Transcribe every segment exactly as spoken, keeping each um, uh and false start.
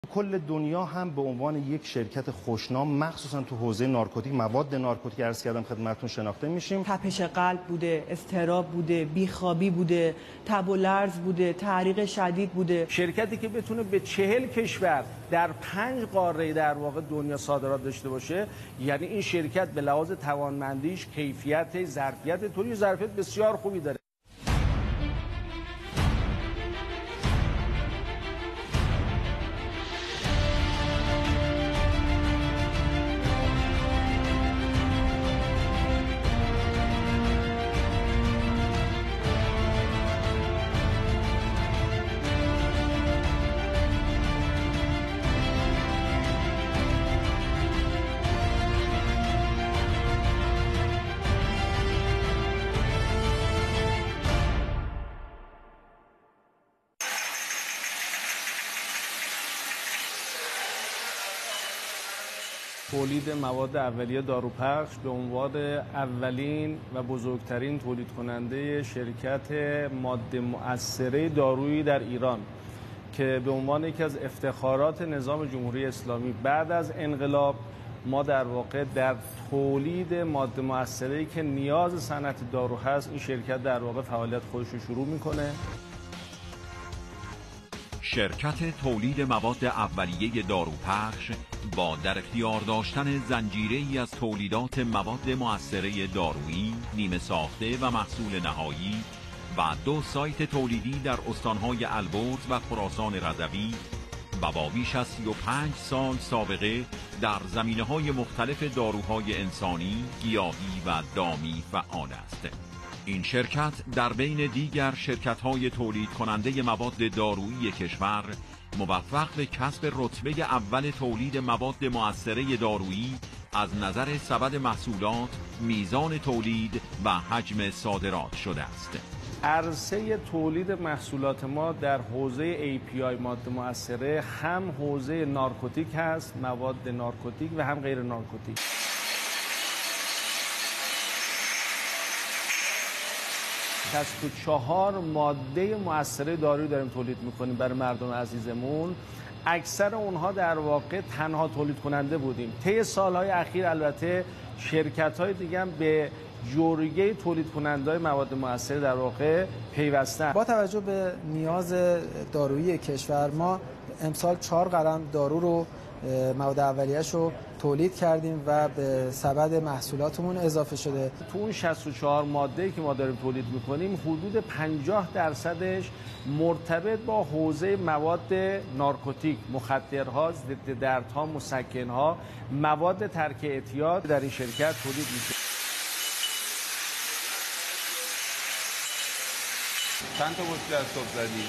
کل دنیا هم به عنوان یک شرکت خوشنام مخصوصا تو حوزه نارکوتیک، مواد نارکوتیک عرض کردم خدمتتون شناخته میشیم. تپش قلب بوده، اضطراب بوده، بیخوابی بوده، تب و لرز بوده، تعریق شدید بوده. شرکتی که بتونه به چهل کشور در پنج قاره در واقع دنیا صادرات داشته باشه، یعنی این شرکت به لحاظ توانمندیش، کیفیت، ظرفیت تولید ظرفیت بسیار خوبی داره. تولید مواد اولیه داروپخش به عنوان اولین و بزرگترین تولید کننده شرکت ماده مؤثره دارویی در ایران که به عنوان یکی از افتخارات نظام جمهوری اسلامی بعد از انقلاب ما در واقع در تولید ماده مؤثره‌ای که نیاز صنعت دارو هست این شرکت در واقع فعالیت خودش رو شروع میکنه. شرکت تولید مواد اولیه داروپخش با در اختیار داشتن زنجیره‌ای از تولیدات مواد مؤثره دارویی، نیمه ساخته و محصول نهایی و دو سایت تولیدی در استانهای البرز و خراسان رضوی و با بیش از سی و پنج سال سابقه در زمینه‌های مختلف داروهای انسانی، گیاهی و دامی فعال است. این شرکت در بین دیگر شرکت‌های تولید کننده مواد دارویی کشور موفق به کسب رتبه اول تولید مواد مؤثره دارویی از نظر سبد محصولات، میزان تولید و حجم صادرات شده است. عرصه تولید محصولات ما در حوزه ای پی آی ماده مؤثره هم حوزه نارکوتیک هست، مواد نارکوتیک و هم غیر نارکوتیک. شصت و چهار ماده مؤثره دارویی داریم تولید میکنیم برای مردم عزیزمون. اکثر اونها در واقع تنها تولید کننده بودیم. طی سالهای اخیر البته شرکت‌های دیگه هم به جوریه تولید کننده مواد مؤثره در واقع پیوستن. با توجه به نیاز دارویی کشور ما امسال چهار قلم دارو رو مواد اولیه‌اش رو تولید کردیم و به سبد محصولاتمون اضافه شده. تو اون شصت و چهار ماده‌ای که ما داریم تولید می‌کنیم حدود پنجاه درصدش مرتبط با حوزه مواد نارکوتیک، مخدرها، ضد دردها، مسکنها، مواد ترک اعتیاد در این شرکت تولید میشه. چند تا بطری از صبح زدی؟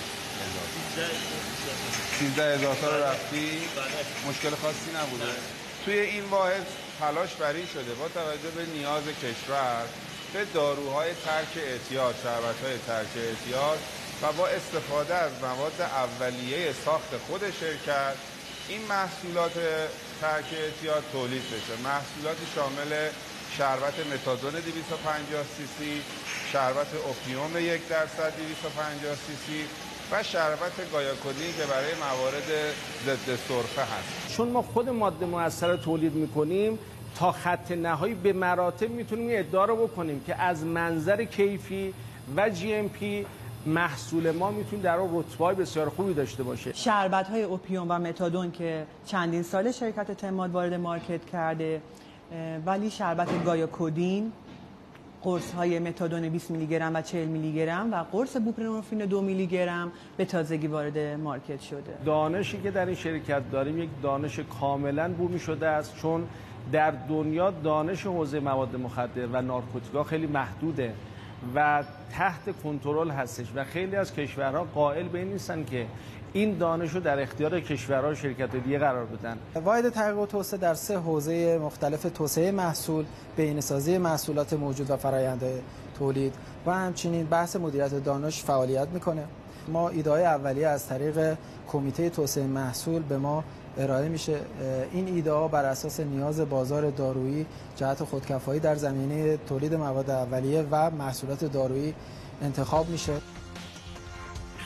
سیزده هزار تا رو رفتی؟ مشکل خاصی نبوده؟ توی این واحد تلاش بری شده با توجه به نیاز کشور به داروهای ترک اعتیاد، شربت‌های ترک اعتیاد و با استفاده از مواد اولیه ساخت خود شرکت این محصولات ترک اعتیاد تولید بشه. محصولاتی شامل شربت متادون دویست و پنجاه سی سی، شربت اوپیوم یک درصد دویست و پنجاه سی سی و شربت گایاکودین که برای موارد ضد سرفه هست. چون ما خود ماده مؤثره تولید میکنیم تا خط نهایی به مراتب میتونیم این ادعا رو بکنیم که از منظر کیفی و جی ام پی محصول ما میتونیم در اون رتبه‌های بسیار خوبی داشته باشه. شربت‌های اوپیوم و متادون که چندین سال شرکت تماد وارد مارکت کرده، ولی شربت گایاکودین، قرص‌های متادون بیست میلی گرم و چهل میلی گرم و قرص بوپرنورفین دو میلی گرم به تازگی وارد مارکت شده. دانشی که در این شرکت داریم یک دانش کاملا بومی شده است، چون در دنیا دانش حوزه مواد مخدر و نارکوتیکا خیلی محدوده و تحت کنترل هستش و خیلی از کشورها قائل به این نیستن که این دانش رو در اختیار کشورها و شرکت دیگه قرار بدن. واحد تحقیق و توسعه در سه حوزه مختلف توسعه محصول، بهینه‌سازی محصولات موجود و فرآیندهای تولید و همچنین بحث مدیریت دانش فعالیت میکنه. ما ایده‌های اولیه از طریق کمیته توسعه محصول به ما ارائه میشه. این ایده‌ها بر اساس نیاز بازار دارویی جهت خودکفایی در زمینه تولید مواد اولیه و محصولات دارویی انتخاب میشه.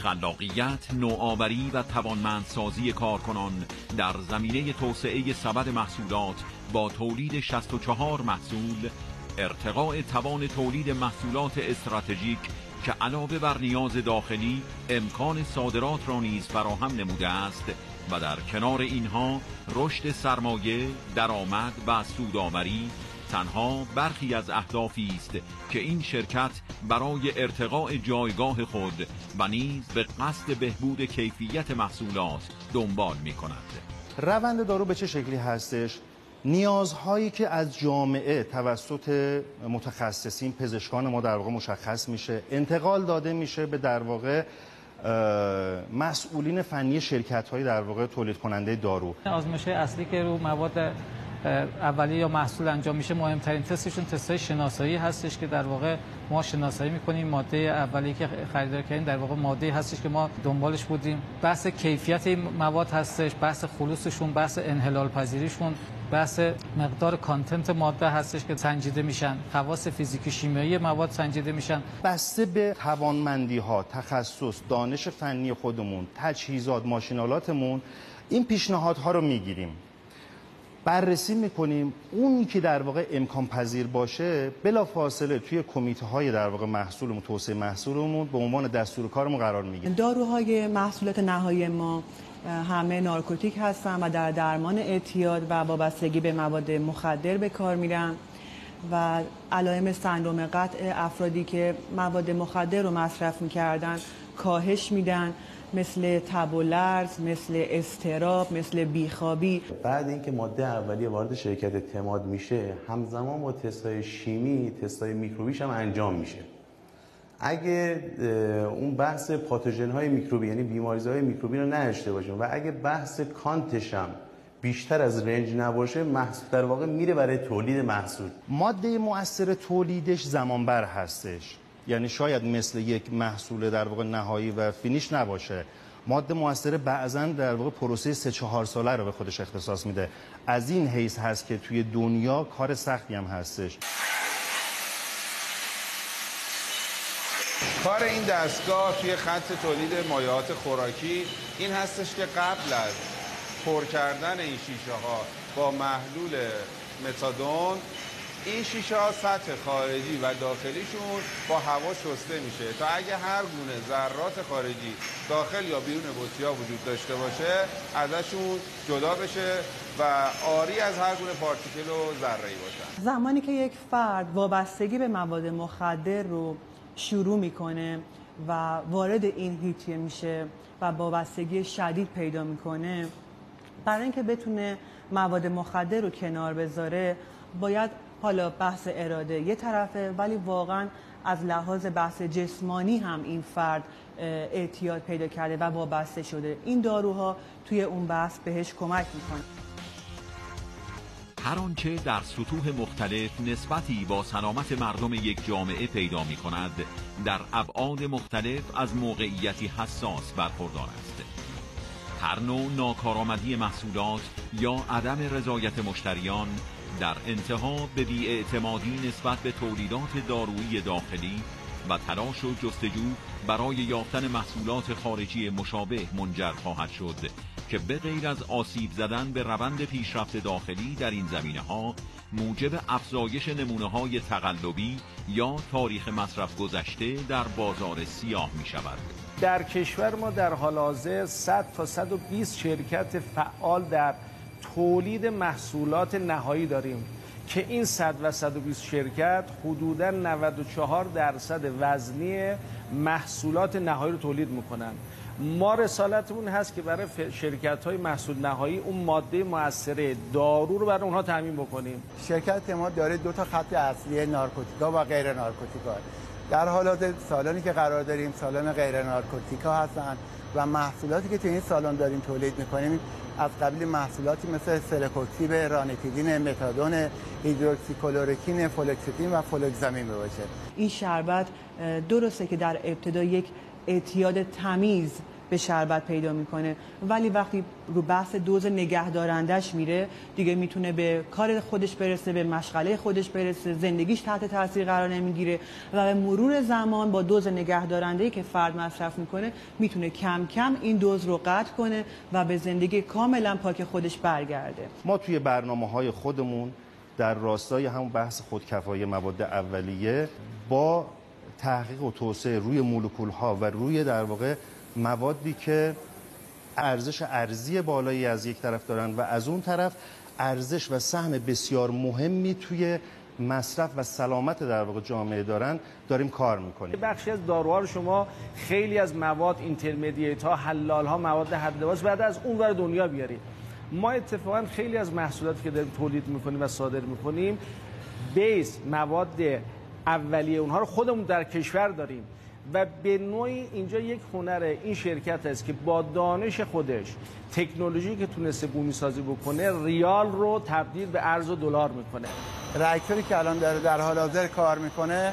خلاقیت، نوآوری و توانمندسازی کارکنان در زمینه توسعه سبد محصولات با تولید شصت و چهار محصول، ارتقاء توان تولید محصولات استراتژیک که علاوه بر نیاز داخلی امکان صادرات را نیز فراهم نموده است و در کنار اینها رشد سرمایه، درآمد و سودآوری تنها برخی از اهدافی است که این شرکت برای ارتقاء جایگاه خود و نیز به قصد بهبود کیفیت محصولات دنبال می کند. روند دارو به چه شکلی هستش؟ نیازهایی که از جامعه توسط متخصصین پزشکان ما در واقع مشخص میشه، انتقال داده میشه به در واقع مسئولین فنی شرکت‌های در واقع تولید کننده دارو. آزمایش اصلی که رو مواد اولیه یا محصول انجام میشه، مهمترین تستشون تستای شناسایی هستش که در واقع ما شناسایی میکنیم ماده اولیه که خریدار کردیم در واقع ماده هستش که ما دنبالش بودیم. بحث کیفیت این مواد هستش، بحث خلوصشون، بحث انحلال پذیریشون، بحث مقدار کانتنت ماده هستش که سنجیده میشن، خواص فیزیکی شیمیایی مواد سنجیده میشن. بسته به توانمندی ها، تخصص، دانش فنی خودمون، تجهیزات، ماشینالاتمون، این پیشنهادها رو میگیریم، بررسی میکنیم، اونی که در واقع امکان پذیر باشه بلافاصله توی کمیته های در واقع محصولمون، توسعه محصولمون به عنوان دستور کارمون قرار میگیریم. داروهای محصولات نهایی ما همه نارکوتیک هستن و در درمان اعتیاد و وابستگی به مواد مخدر به کار میرن و علائم سندرم قطع افرادی که مواد مخدر رو مصرف میکردن کاهش میدن، مثل تب و لرز، مثل اضطراب، مثل بیخوابی. بعد اینکه ماده اولیه وارد شرکت تماد میشه، همزمان با تستای شیمی، تستای میکروبیش هم انجام میشه. اگه اون بحث پاتوژن های میکروبی یعنی بیماریزهای میکروبی رو نداشته باشیم و اگه بحث کانتش هم بیشتر از رنج نباشه، محصول در واقع میره برای تولید محصول. ماده مؤثر تولیدش زمانبر هستش، یعنی شاید مثل یک محصول در واقع نهایی و فینیش نباشه. ماده مؤثر بعضاً در واقع پروسه سه چهار ساله رو به خودش اختصاص میده. از این حیث هست که توی دنیا کار سختی هم هستش. کار این دستگاه توی خط تولید مایعات خوراکی این هستش که قبل از پر کردن این شیشه ها با محلول متادون، این شیشه ها سطح خارجی و داخلیشون با هوا شسته میشه تا اگه هر گونه ذرات خارجی داخل یا بیرون بطری‌ها وجود داشته باشه ازشون جدا بشه و عاری از هر گونه پارتیکل و ذره‌ای باشن. زمانی که یک فرد وابستگی به مواد مخدر رو شروع میکنه و وارد این هیتیه میشه و وابستگی شدید پیدا میکنه، برای اینکه بتونه مواد مخدر رو کنار بذاره باید حالا بحث اراده یه طرفه، ولی واقعا از لحاظ بحث جسمانی هم این فرد اعتیاد پیدا کرده و وابسته شده. این داروها توی اون بحث بهش کمک میکنه. هر آنچه در سطوح مختلف نسبتی با سلامت مردم یک جامعه پیدا می کند، در ابعاد مختلف از موقعیتی حساس برخوردار است. هر نوع ناکارآمدی محصولات یا عدم رضایت مشتریان در انتها به بی‌اعتمادی نسبت به تولیدات دارویی داخلی و تلاش و جستجو برای یافتن محصولات خارجی مشابه منجر خواهد شد که به غیر از آسیب زدن به روند پیشرفت داخلی در این زمینه‌ها موجب افزایش نمونه‌های تقلبی یا تاریخ مصرف گذشته در بازار سیاه می‌شود. در کشور ما در حال حاضر صد تا صد و بیست شرکت فعال در تولید محصولات نهایی داریم که این صد و صد و بیست شرکت حدوداً نود و چهار درصد وزنی محصولات نهایی رو تولید میکنن. ما رسالتمون هست که برای شرکت‌های محصول نهایی اون ماده مؤثره دارو رو برای اونها تامین بکنیم. شرکت تماد داره دو تا خط اصلی نارکوتیکا و غیر نارکوتیکا. در حالات سالانی که قرار داریم سالن غیر نارکوتیکا هستن و محصولاتی که تو این سالن داریم تولید میکنیم از قبیل محصولاتی مثل سلکوکسیب، رانیتیدین، متادون، هیدروکسیکلورکین، فلوکسیتین و فلوکزامین باشه. این شربت درسته که در ابتدا یک اعتیاد تمیز به شربت پیدا میکنه، ولی وقتی رو بحث دوز نگهدارندش میره دیگه میتونه به کار خودش برسه، به مشغله خودش برسه، زندگیش تحت تاثیر قرار نمیگیره و به مرور زمان با دوز نگهدارنده‌ای که فرد مصرف میکنه میتونه کم کم این دوز رو قطع کنه و به زندگی کاملا پاک خودش برگرده. ما توی برنامه‌های خودمون در راستای همون بحث خودکفایی مواد اولیه با تحقیق و توسعه روی مولکول‌ها و روی در واقع موادی که ارزش ارزی بالایی از یک طرف دارن و از اون طرف ارزش و سهم بسیار مهمی توی مصرف و سلامت در واقع جامعه دارن داریم کار میکنیم. بخشی از داروها رو شما خیلی از مواد اینترمدییت ها، حلال ها، مواد حد لباس بعد از اون ور دنیا بیارید. ما اتفاقا خیلی از محصولاتی که داریم تولید میکنیم و صادر میکنیم بیس مواد اولیه اونها رو خودمون در کشور داریم و به نوعی اینجا یک هنر این شرکت است که با دانش خودش تکنولوژی که تونسته بومی سازی بکنه ریال رو تبدیل به ارز و دلار میکنه. راکتوری که الان داره در حال حاضر کار میکنه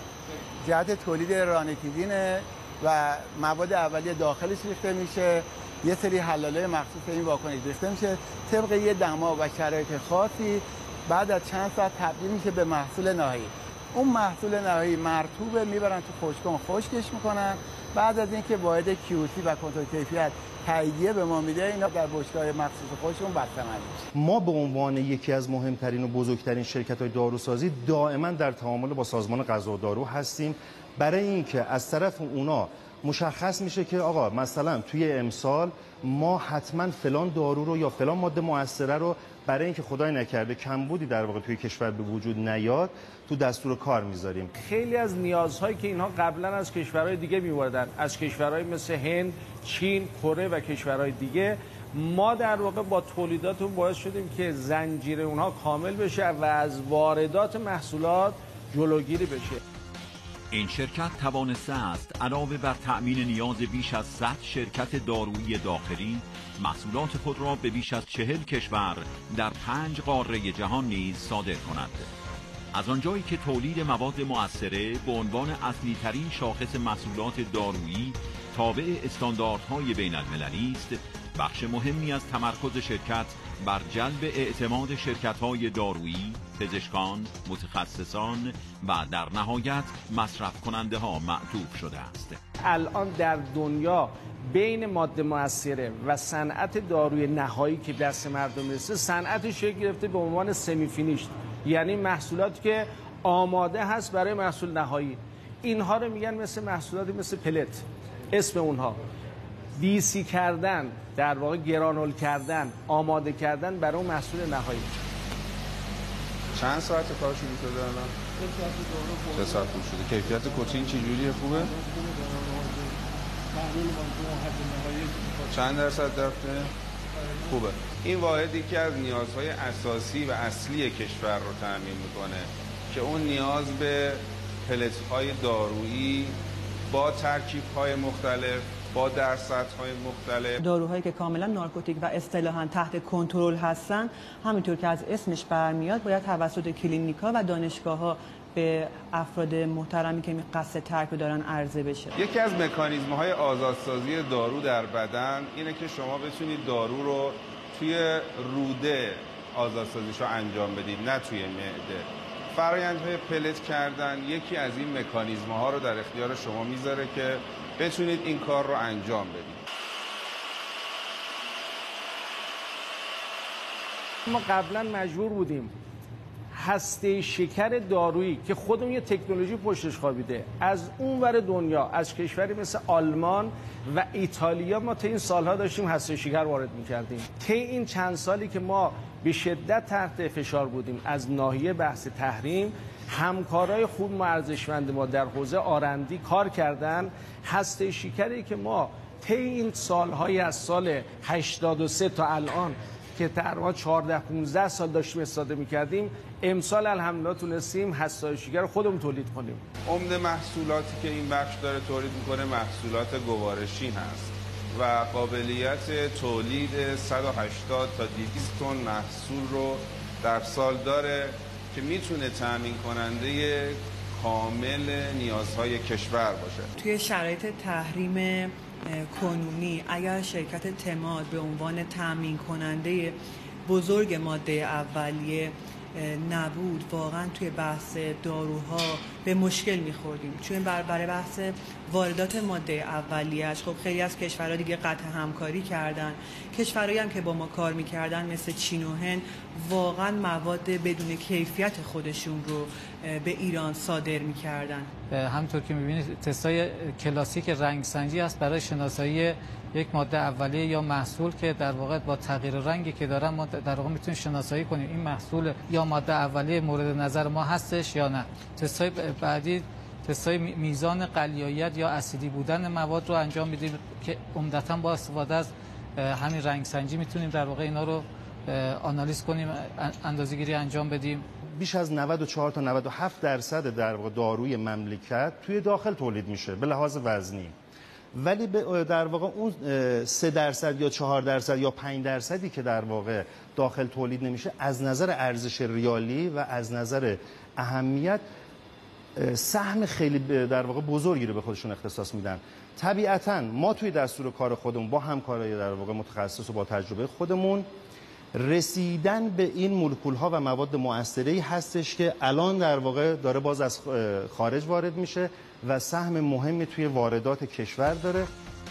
جهت تولید رانیتیدینه و مواد اولیه داخلش ریخته میشه، یه سری حلاله مخصوص این واکنش ریخته میشه طبق یه دما و شرایط خاصی، بعد از چند ساعت تبدیل میشه به محصول نهایی. اون محصول نهایی مرطوبه، میبرن تو خشکگاه خشکش میکنن، بعد از اینکه واحد کیوسی و کنترل کیفیت تاییدیه به ما میده اینا در بشکه‌های مخصوص خودشون بسته‌بندی میشه. ما به عنوان یکی از مهمترین و بزرگترین شرکت‌های داروسازی دائما در تعامل با سازمان غذا و دارو هستیم برای اینکه از طرف اونا مشخص میشه که آقا مثلا توی امسال ما حتما فلان دارو رو یا فلان ماده مؤثره رو برای اینکه خدای نکرده کمبودی در واقع توی کشور به وجود نیاد تو دستور کار میذاریم. خیلی از نیازهایی که اینها قبلا از کشورهای دیگه میوردن، از کشورهای مثل هند، چین، کره و کشورهای دیگه، ما در واقع با تولیداتون باعث شدیم که زنجیره اونها کامل بشه و از واردات محصولات جلوگیری بشه. این شرکت توانسته است علاوه بر تأمین نیاز بیش از صد شرکت دارویی داخلی، محصولات خود را به بیش از چهل کشور در پنج قاره جهان نیز صادر کند. از آنجایی که تولید مواد مؤثره به عنوان اصلی ترین شاخص محصولات دارویی تابع استانداردهای بین المللی است، بخش مهمی از تمرکز شرکت بر جلب اعتماد شرکت‌های دارویی، پزشکان، متخصصان و در نهایت مصرف کننده ها معطوف شده است. الان در دنیا بین ماده مؤثره و صنعت داروی نهایی که دست مردم رسه، صنعت شکل گرفته به عنوان سمی فینیشت، یعنی محصولاتی که آماده هست برای محصول نهایی. اینها رو میگن مثل محصولاتی مثل پلت، اسم اونها دیسی کردن، در واقع گرانول کردن، آماده کردن برای اون محصول نهایی. چند ساعت کار شروع شده الان؟ سه ساعت خوب شده. کیفیت کوتین چجوریه؟ خوبه؟ چند درصد رفته؟ خوبه. این واحد یکی از نیازهای اساسی و اصلی کشور رو تامین میکنه که اون نیاز به پلت‌های دارویی با ترکیب‌های مختلف، با درصدهای مختلف، داروهایی که کاملا نارکوتیک و اصطلاحاً تحت کنترل هستن، همینطور که از اسمش برمیاد باید توسط کلینیکا و دانشگاه‌ها به افراد محترمی که قصد ترک رو دارن عرضه بشه. یکی از مکانیزم‌های آزادسازی دارو در بدن اینه که شما بتونید دارو رو توی روده آزادسازیش رو انجام بدید، نه توی معده. فرآیندهای پلت کردن یکی از این مکانیزم‌ها رو در اختیار شما میذاره که بتونید این کار رو انجام بدید. ما قبلا مجبور بودیم هسته شکر دارویی که خودمون یه تکنولوژی پشتش خوابیده از اون ور دنیا، از کشوری مثل آلمان و ایتالیا، ما تا این سالها داشتیم هسته شکر وارد می‌کردیم. تا این چند سالی که ما به شدت تحت فشار بودیم از ناحیه بحث تحریم، همکارای خوب و ارزشمند ما در حوزه آرندی کار کردن. هسته شکری که ما طی این سالهای از سال هشتاد و سه تا الان که تقریبا چهارده پانزده سال داشتیم استفاده می‌کردیم، امسال الحمدلله تونستیم هسته شکر خودمون تولید کنیم. عمده محصولاتی که این بخش داره تولید می‌کنه محصولات گوارشی هست و قابلیت تولید صد و هشتاد تا دویست تن محصول رو در سال داره که میتونه تامین کننده کامل نیازهای کشور باشه. توی شرایط تحریم کنونی اگر شرکت تماد به عنوان تامین کننده بزرگ ماده اولیه نبود، واقعا توی بحث داروها به مشکل میخوردیم، چون برای بحث واردات ماده اولیه‌اش خب خیلی از کشورها دیگه قطع همکاری کردن. کشورهایی هم که با ما کار میکردن مثل چین و هند واقعا مواد بدون کیفیت خودشون رو به ایران صادر میکردن. همونطور که میبینید تستای کلاسیک رنگسنجی است برای شناسایی یک ماده اولیه یا محصول که در واقع با تغییر رنگی که دارن ما در واقع میتونیم شناسایی کنیم این محصول یا ماده اولیه مورد نظر ما هستش یا نه. تستای بعدی تستای میزان قلیاییت یا اسیدی بودن مواد رو انجام میدیم که عمدتاً با استفاده از همین رنگسنجی میتونیم در واقع اینا رو آنالیز کنیم، اندازه‌گیری انجام بدیم. بیش از نود و چهار تا نود و هفت درصد در واقع داروی مملکت توی داخل تولید میشه به لحاظ وزنی، ولی در واقع اون سه درصد یا چهار درصد یا پنج درصدی که در واقع داخل تولید نمیشه از نظر ارزش ریالی و از نظر اهمیت سهم خیلی در واقع بزرگی رو به خودشون اختصاص میدن. طبیعتاً ما توی دستور کار خودمون با همکارای در واقع متخصص و با تجربه خودمون رسیدن به این مولکول ها و مواد مؤثره‌ای هستش که الان در واقع داره باز از خارج وارد میشه و سهم مهمی توی واردات کشور داره.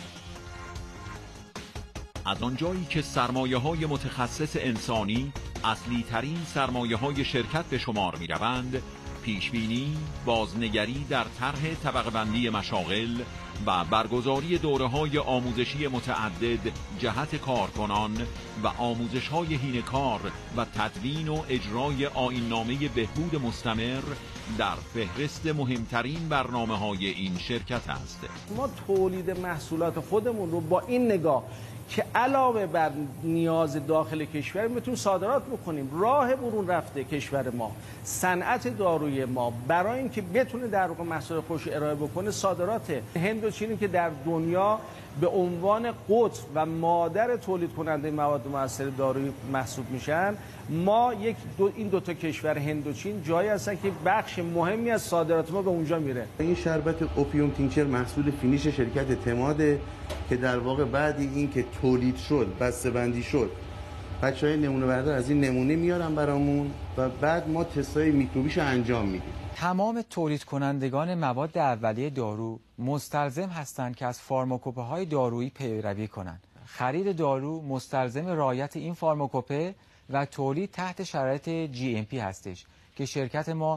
از آنجایی که سرمایه های متخصص انسانی اصلی ترین سرمایه های شرکت به شمار می روند، پیشبینی، بازنگری در طرح طبقه بندی مشاغل و برگزاری دوره‌های آموزشی متعدد جهت کارکنان و آموزش‌های حینه‌کار و تدوین و اجرای آیین‌نامه بهبود مستمر در فهرست مهمترین برنامه‌های این شرکت است. ما تولید محصولات خودمون رو با این نگاه که علاوه بر نیاز داخل کشور میتونیم صادرات بکنیم. راه برون رفته کشور ما، صنعت داروی ما برای اینکه بتونه در واقع محصول خوش ارائه بکنه صادرات. هند و چین که در دنیا به عنوان قطب و مادر تولید کننده مواد مؤثر دارویی محسوب میشن، ما یک دو این دو تا کشور هند و چین جایی هستن که بخش مهمی از صادرات ما به اونجا میره. این شربت اوپیوم تینچر محصول فینیش شرکت تماده که در واقع بعد این که تولید شد، بسته‌بندی شد، بچهای نمونه بردار از این نمونه میارن برامون و بعد ما تستای میکروبیشو انجام میدیم. تمام تولید کنندگان مواد اولیه دارو مستلزم هستند که از فارماکوپه های دارویی پیروی کنند. خرید دارو مستلزم رعایت این فارماکوپه و تولید تحت شرایط جی ام پی هستش که شرکت ما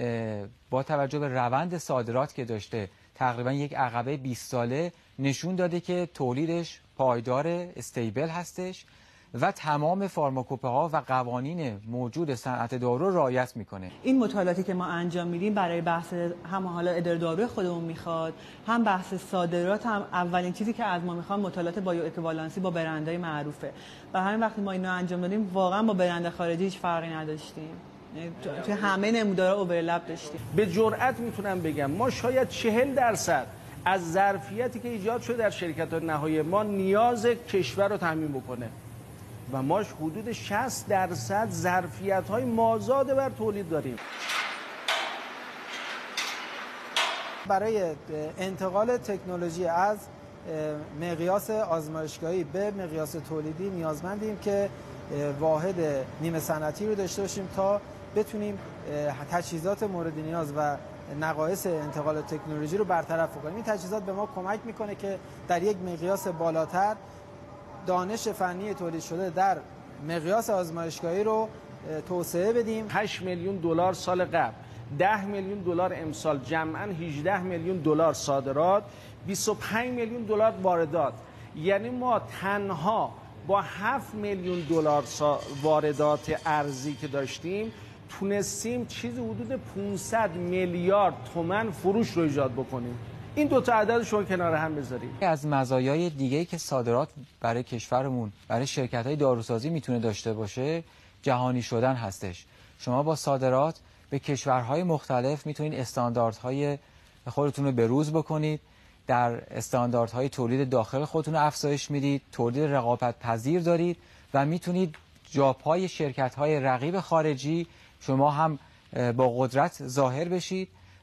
با توجه به روند صادرات که داشته تقریبا یک عقبه بیست ساله نشون داده که تولیدش پایدار، استیبل هستش و تمام فارماکوپه ها و قوانین موجود صنعت دارو رعایت میکنه. این مطالعاتی که ما انجام میدیم برای بحث هم حالا اداره داروی خودمون میخواد، هم بحث صادرات، هم اولین چیزی که از ما میخواد مطالعات بایو اکویوالنسی با برندهای معروفه. و همین وقتی ما اینو انجام دادیم واقعا با برند خارجی هیچ فرقی نداشتیم. توی همه نمودارها اورلپ داشتیم. به جرئت میتونم بگم ما شاید چهل درصد از ظرفیتی که ایجاد شده در شرکت نهایی ما نیاز کشور رو تامین بکنه و ما حدود شصت درصد ظرفیت‌های مازاد بر تولید داریم. برای انتقال تکنولوژی از مقیاس آزمایشگاهی به مقیاس تولیدی نیازمندیم که واحد نیمه صنعتی رو داشته باشیم تا بتونیم تجهیزات مورد نیاز و نقایص انتقال تکنولوژی رو برطرف کنیم. این تجهیزات به ما کمک میکنه که در یک مقیاس بالاتر دانش فنی تولید شده در مقیاس آزمایشگاهی رو توسعه بدیم. هشت میلیون دلار سال قبل، ده میلیون دلار امسال، جمعاً هجده میلیون دلار صادرات، بیست و پنج میلیون دلار واردات. یعنی ما تنها با هفت میلیون دلار واردات ارزی که داشتیم تونستیم چیزی حدود پانصد میلیارد تومان فروش رو ایجاد بکنیم. این دو تا عددش رو کنار هم بذاریم. از مزایای دیگه‌ای که صادرات برای کشورمون، برای شرکت‌های داروسازی میتونه داشته باشه، جهانی شدن هستش. شما با صادرات به کشورهای مختلف میتونید استانداردهای خودتون رو بروز بکنید، در استانداردهای تولید داخل خودتون رو افزایش میدید، تولید رقابت پذیر دارید و میتونید جاپای شرکت‌های رقیب خارجی شما هم با قدرت ظاهر بشید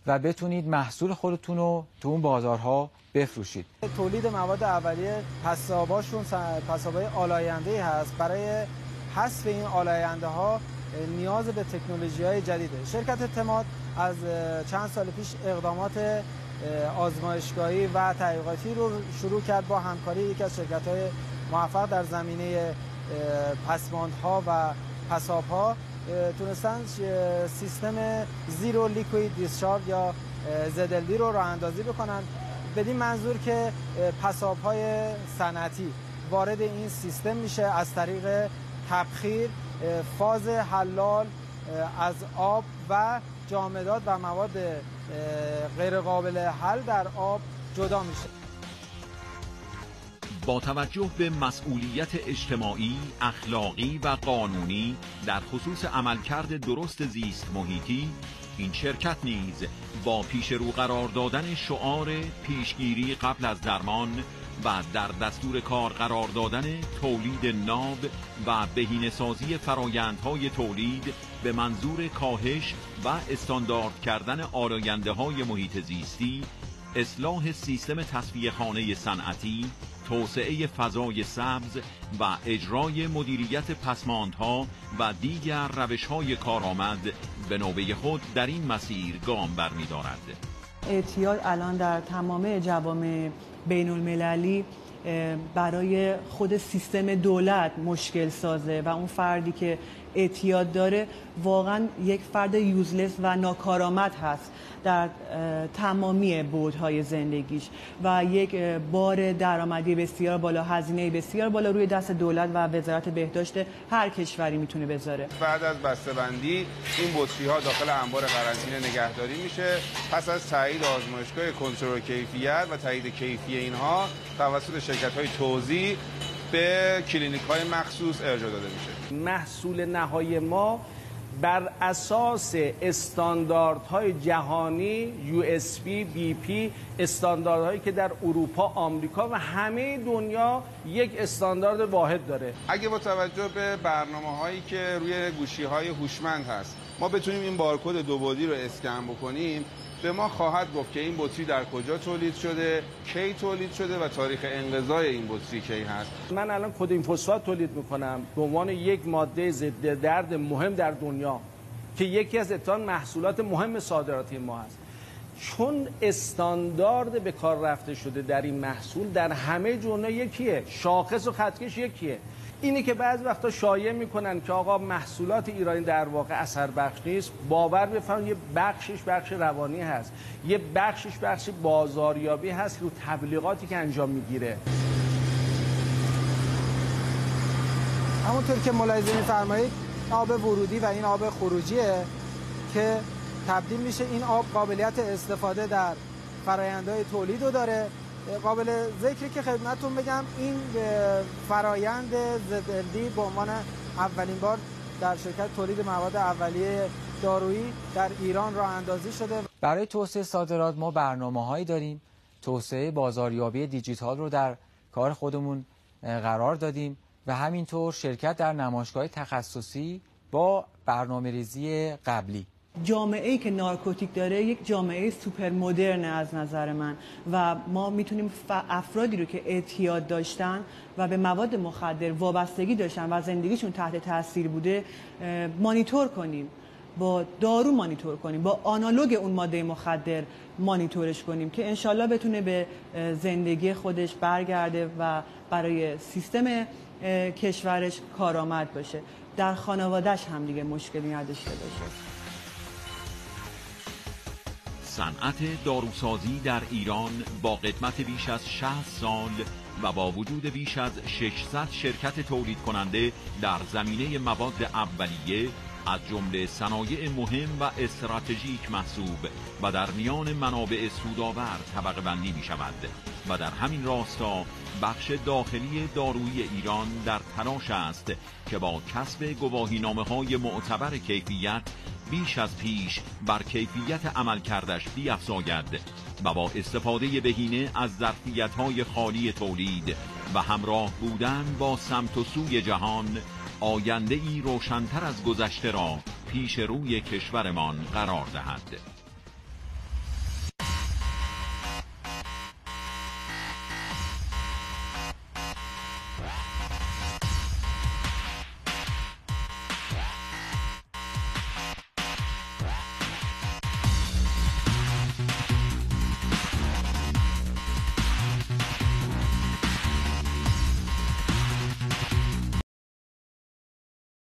و بتونید محصول خودتون رو تو اون بازارها بفروشید. تولید مواد اولیه پساباشون پسابای آلاینده هست. برای حذف این آلاینده ها نیاز به تکنولوژی های جدیده. شرکت تماد از چند سال پیش اقدامات آزمایشگاهی و تحقیقاتی رو شروع کرد با همکاری یکی از شرکت های موفق در زمینه پسماندها و پسابها. تونستن سیستم زیرو لیکوید دیسچارج یا زد ال دی رو راه اندازی بکنن، بدین منظور که پساب‌های صنعتی وارد این سیستم میشه، از طریق تبخیر فاز حلال از آب و جامدات و مواد غیر قابل حل در آب جدا میشه. با توجه به مسئولیت اجتماعی، اخلاقی و قانونی در خصوص عملکرد درست زیست محیطی، این شرکت نیز با پیش رو قرار دادن شعار پیشگیری قبل از درمان و در دستور کار قرار دادن تولید ناب و بهینه‌سازی فرایندهای تولید به منظور کاهش و استاندارد کردن آلاینده‌های محیط زیستی، اصلاح سیستم تصفیه خانه صنعتی، توسعه فضای سبز و اجرای مدیریت پسماندها و دیگر روش‌های کارآمد به نوبه خود در این مسیر گام برمی‌دارد. اعتیاد الان در تمام جوامع بین المللی برای خود سیستم دولت مشکل سازه و اون فردی که اعتیاد داره واقعا یک فرد یوزلس و ناکارآمد هست در تمامی بعدهای زندگیش و یک بار درآمدی بسیار بالا، هزینه بسیار بالا روی دست دولت و وزارت بهداشت هر کشوری میتونه بذاره. بعد از بسته‌بندی این بطری ها داخل انبار قرنطینه نگهداری میشه. پس از تایید آزمایشگاه کنترل کیفیت و تایید کیفی اینها توسط شرکت‌های توزیع به کلینیک‌های مخصوص ارجاع داده میشه. محصول نهایی ما بر اساس استانداردهای جهانی یو اس پی، بی پی، استانداردهایی که در اروپا، آمریکا و همه دنیا یک استاندارد واحد داره. اگه با توجه به برنامه‌هایی که روی گوشی‌های هوشمند هست ما بتونیم این بارکد دو بعدی رو اسکن بکنیم، به ما خواهد گفت که این بطری در کجا تولید شده، کی تولید شده و تاریخ انقضای این بطری کی هست. من الان کدیم فسفات تولید میکنم به عنوان یک ماده ضد درد مهم در دنیا که یکی از اتحاد محصولات مهم صادراتی ما هست. چون استاندارد به کار رفته شده در این محصول در همه دنیا یکیه، شاخص و خطکش یکیه. اینی که بعضی وقتا شایعه میکنن که آقا محصولات ایرانی در واقع اثر بخش نیست، باور بفرمایید یه بخشش بخش روانی هست، یه بخشش بخش بازاریابی هست رو تبلیغاتی که انجام میگیره. همونطور که ملاحظه میفرمایید آب ورودی و این آب خروجیه که تبدیل میشه. این آب قابلیت استفاده در فرآیندهای تولید رو داره. قابل ذکری که خدمتتون بگم این فرایند زد ال دی به عنوان اولین بار در شرکت تولید مواد اولیه دارویی در ایران راه اندازی شده. برای توسعه صادرات ما برنامه‌هایی داریم. توسعه بازاریابی دیجیتال رو در کار خودمون قرار دادیم و همینطور شرکت در نمایشگاه تخصصی با برنامه‌ریزی قبلی. جامعه‌ای که نارکوتیک داره یک جامعه سوپر مدرن از نظر من و ما میتونیم افرادی رو که اعتیاد داشتن و به مواد مخدر وابستگی داشتن و زندگیشون تحت تاثیر بوده مانیتور کنیم، با دارو مانیتور کنیم، با آنالوگ اون ماده مخدر مانیتورش کنیم که انشالله بتونه به زندگی خودش برگرده و برای سیستم کشورش کارآمد باشه، در خانواده‌اش هم دیگه مشکلی نداشته باشه. صنعت داروسازی در ایران با قدمت بیش از شصت سال و با وجود بیش از ششصد شرکت تولید کننده در زمینه مواد اولیه از جمله صنایع مهم و استراتژیک محسوب و در میان منابع سودآور طبقه بندی می شود و در همین راستا بخش داخلی دارویی ایران در تلاش است که با کسب گواهینامه‌های معتبر کیفیت بیش از پیش بر کیفیت عملکردش بیفزاید و با استفاده بهینه از ظرفیت‌های خالی تولید و همراه بودن با سمت و سوی جهان آینده‌ای روشن‌تر از گذشته را پیش روی کشورمان قرار دهد.